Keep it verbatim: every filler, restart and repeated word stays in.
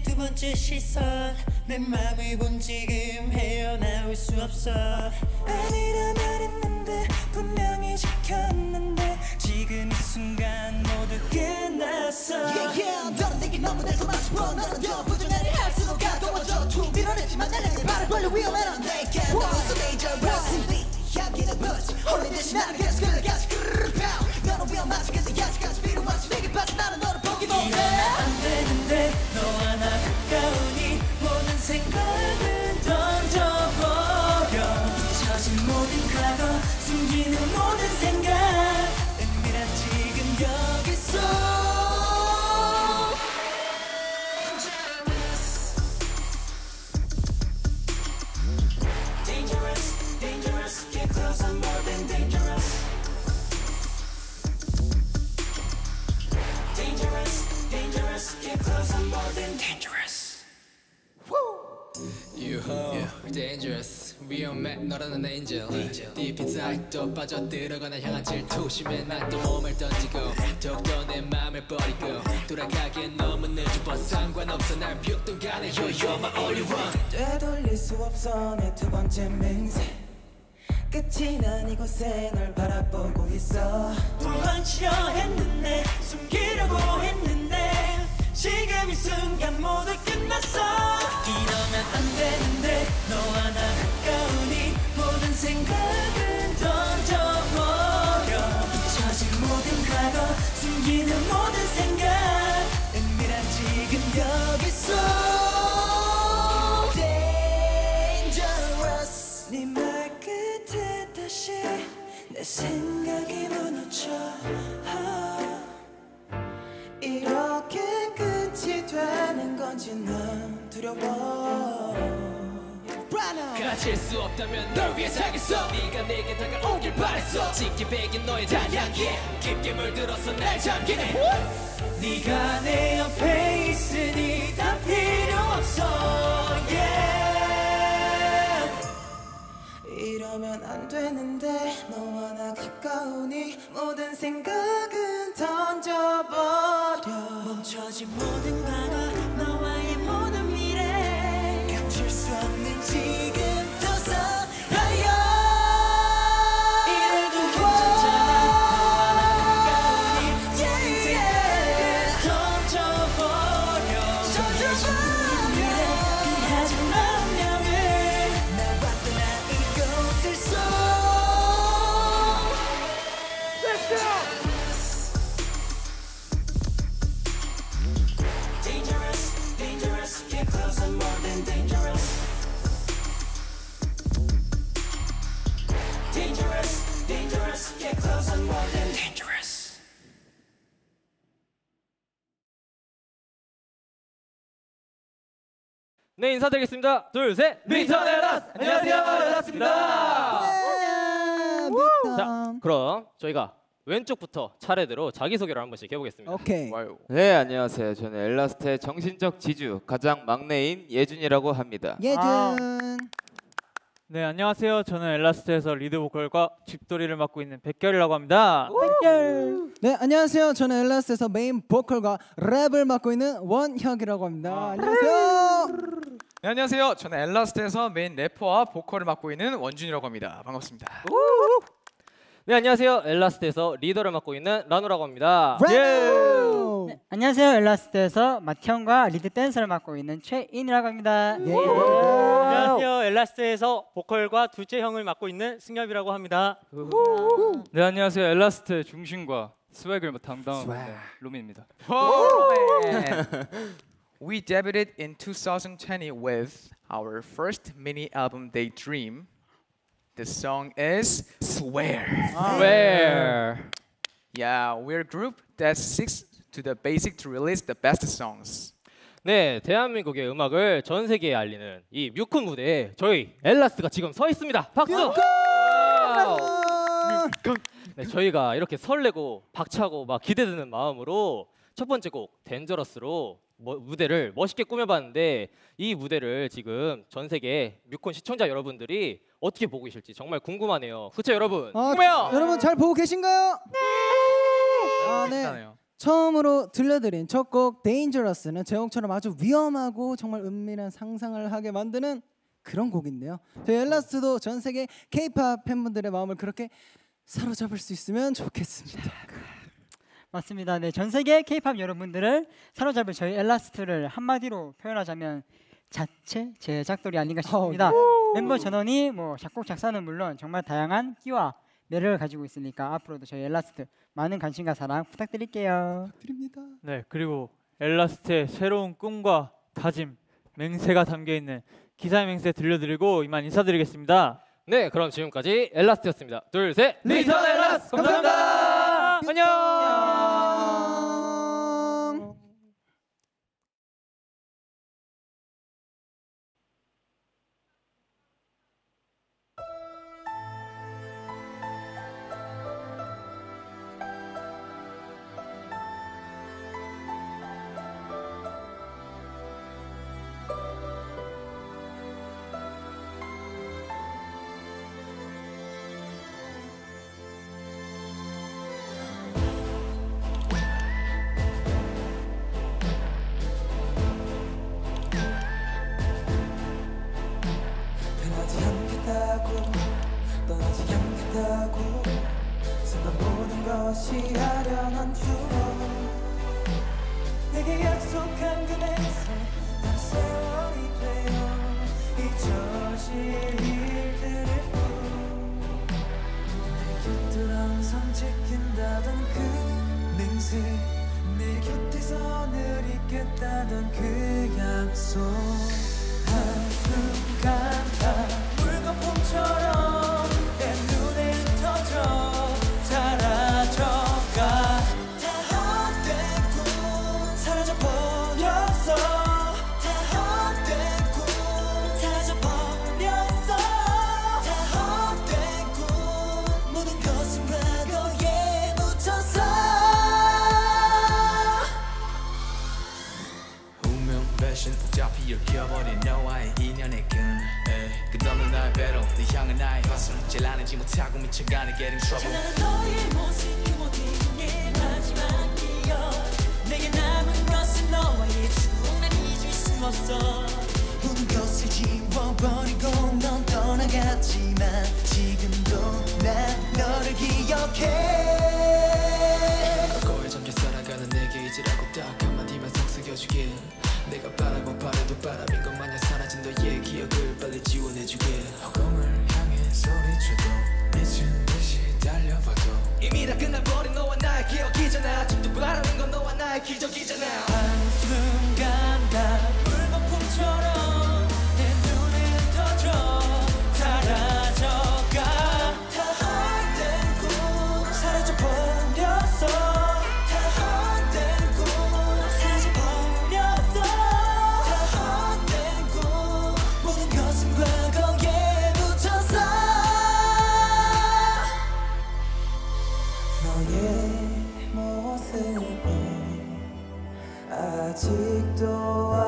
내 두 번째 시선 내 맘을 본 지금 헤어나올 수 없어 아니라면 했는데 분명히 지켰는데 지금 이 순간 모두 끝났어 Yeah yeah 너는 내게 너무 달콤하고 싶어 너는 더 부정하게 할수록 가까워져 툭 밀어냈지만 날 내게 발을 벌려 위험해 넌 내게 너무 so dangerous 향기는 부지 홀린 듯이 나를 계속 끌려가지 너는 위험하지 근데 아직까지 필요하지 내게 빠져 나는 너를 포기 못해 이러면 안 되는데 너와 나 가까우니 모든 생각은 던져버려 잊혀진 모든 과거 숨기는 모든 생각 은밀한 지금 여기서 Dangerous, dangerous, get close, I'm more than dangerous Dangerous, dangerous, get close, I'm more than dangerous You yeah. dangerous 위험해 너라는 angel Deep inside 또 빠져들어가 날 향한 질투 심해 난 또 몸을 던지고 더욱더 내 맘을 버리고 돌아가기엔 너무 늦어 상관없어 날 벽도 간에 You're, you're my only one 되돌릴 수 없어 내 두 번째 맹세 끝이 난 이곳에 널 바라보고 있어 도망치려 했는데 숨기려고 했는데 지금 이 순간 모두 끝났어 이러면 안 되는데 너와 나 가까우니 모든 생각은 던져버려 잊혀진 모든 과거 숨기는 모든 생각 은밀한 지금 여기서 Dangerous 네 말 끝에 다시 내 생각이 무너져 아, 이렇게 끝이 되는 건지 난 두려워 가질 수 없다면 널 위해 살겠어 네가 내게 다가오길 바랬어 짙게 배긴 너의 단향기에 깊게 물들어서 날 잠기네 네가 내 옆에 있으니 다 필요 없어 yeah. 이러면 안 되는데 너와 나 가까우니 모든 생각은 던져버려 멈춰진 모든 과거 너와의 모든 미래 감출 수 없는 지금 더 서하여 이래도 괜찮잖아 너와 나 가까우니 모든 생각은 던져버려 던져버려 피하지 마 운명을 날 봤던 나 이곳에서 Let's go! Dangerous, dangerous, get close, I'm more than dangerous Dangerous, dangerous, get close, I'm more than dangerous 네, 인사드리겠습니다. 둘, 셋. 미스터 엘라스. 안녕하세요, 엘라스입니다. 자, 그럼 저희가 왼쪽부터 차례대로 자기소개를 한 번씩 해보겠습니다. 오케이. 네, 안녕하세요. 저는 엘라스트의 정신적 지주 가장 막내인 예준이라고 합니다. 예준. 아. 네, 안녕하세요. 저는 엘라스트에서 리드 보컬과 집돌이를 맡고 있는 백결이라고 합니다. 백결. 네, 안녕하세요. 저는 엘라스트에서 메인 보컬과 랩을 맡고 있는 원혁이라고 합니다. 아. 안녕하세요. 네, 안녕하세요. 저는 엘라스트에서 메인 래퍼와 보컬을 맡고 있는 원준이라고 합니다. 반갑습니다. 네, 안녕하세요. 엘라스트에서 리더를 맡고 있는 라노라고 합니다. 예. 네, 안녕하세요. 엘라스트에서 마티형과 리드 댄서를 맡고 있는 최인이라고 합니다. 예. 안녕하세요. 엘라스트에서 보컬과 둘째 형을 맡고 있는 승엽이라고 합니다. 네, 안녕하세요. 엘라스트 중심과 스웩을 담당하고 있는 로민입니다. We debuted in twenty twenty with our first mini album Daydream. The song is Swear. Swear. Yeah, we're a group that sticks to the basic to release the best songs. 네, 대한민국의 음악을 전 세계에 알리는 이 뮤콘 무대에 저희 엘라스가 지금 서 있습니다. 박수! 네, 저희가 이렇게 설레고 박차고 막 기대되는 마음으로 첫 번째 곡 덴저러스로 뭐, 무대를 멋있게 꾸며봤는데 이 무대를 지금 전 세계 뮤콘 시청자 여러분들이 어떻게 보고 계실지 정말 궁금하네요. 그쵸 여러분? 아, 궁금해요. 여러분 잘 보고 계신가요? 네. 아, 네. 네. 처음으로 들려드린 첫 곡 Dangerous는 제목처럼 아주 위험하고 정말 은밀한 상상을 하게 만드는 그런 곡인데요. 저희 엘라스트도 전 세계 K-팝 팬분들의 마음을 그렇게 사로잡을 수 있으면 좋겠습니다. 맞습니다. 네, 전 세계 K-팝 여러분들을 사로잡을 저희 엘라스트를 한마디로 표현하자면 자체 제작돌이 아닌가 싶습니다. 어, 멤버 전원이 뭐 작곡 작사는 물론 정말 다양한 끼와 매력을 가지고 있으니까 앞으로도 저희 엘라스트 많은 관심과 사랑 부탁드릴게요. 부탁드립니다. 네, 그리고 엘라스트의 새로운 꿈과 다짐, 맹세가 담겨 있는 기사의 맹세 들려드리고 이만 인사드리겠습니다. 네, 그럼 지금까지 엘라스트였습니다. 둘, 셋. 리턴 엘라스 감사합니다. 안녕. 변하지 않겠다고 떠나지 않겠다고 순간 모든 것이 아련한 추억 내게 약속한 그 맹세 단 세월이 되어 잊혀질 일들을 내 곁을 항상 지킨다던 그 맹세 내 곁에서 늘 있겠다던 그 약속 한순간 다 물거품처럼 내 눈에 흩어져 사라져가 다 헛된 꿈 사라져버렸어 다 헛된 꿈 사라져버렸어 다 헛된 꿈 모든 것은 과거에 묻혔어 운명 배신 복잡히 엮여버린 너와의 인연의 끈 끝없는 나의 배로 네 향한 나의 헛을 잘라내지 못하고 미쳐가는 getting trouble 찬란한 너의 모습 그 모든 게 마지막 기억 내게 남은 것은 너와의 추억 난 잊을 수 없어 모든 것을 지워버리고 넌 떠나갔지만 지금도 난 너를 기억해 과거에 잠겨 살아가는 내게 잊으라고 딱 한마디만 속삭여주길 내가 바라고 바라도 바람인 것 마냥 사라진 너의 기억을 빨리 지워내주길 허공을 향해 소리쳐도 미친 듯이 달려봐도 이미 다 끝나버린 너와 나의 기억이잖아 아직도 바람인 건 너와 나의 기적이잖아 한순간 다 물거품처럼 내 눈에 흩어져 사라져가 다 헛된 꿈 사라져버렸어 다 헛된 꿈 사라져버렸어 다 헛된 꿈 모든 것은 과거에 묻혔어 너의 모습이 아직도